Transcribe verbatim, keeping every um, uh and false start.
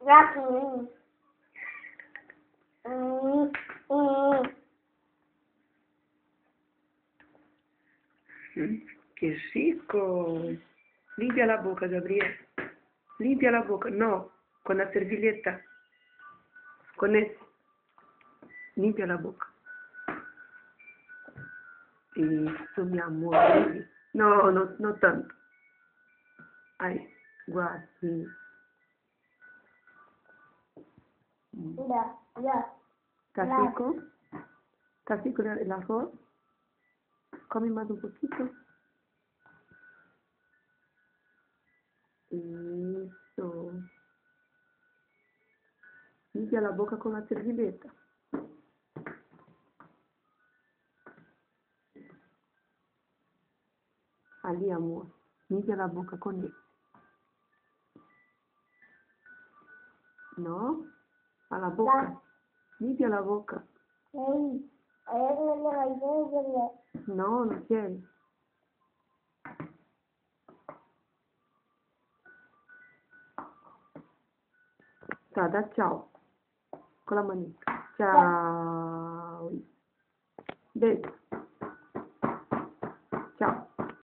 Aquí. Mm, mm. Mm, ¡Qué rico! Limpia la boca, Gabriel. Limpia la boca. No, con la servilleta. Con eso. Limpia la boca. Eso, mi amor. Baby. No, no, no tanto. Ay, guau, sí. Ya, ya. ¿Está La- rico? ¿Está rico el arroz? Come más un poquito. Eso. Limpia la boca con la servilleta. Ali, amor. Limpia la boca con él. ¿No? A la boca. Limpia la boca. Ey, ayer me lo bailé, No, no quiere. Tá, tchau. Con la manita. Chao. Beso.